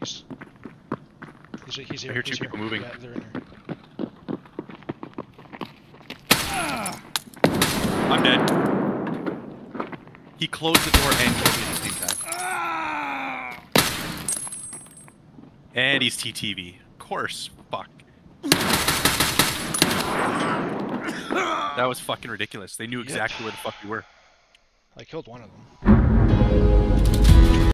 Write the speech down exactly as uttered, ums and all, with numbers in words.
He's, he's, he's here. I hear two he's people here. moving. Yeah, they're in here. I'm dead. He closed the door and killed me at the same time. And he's T T V. Of course. Fuck. That was fucking ridiculous. They knew Yep. exactly where the fuck we were. I killed one of them.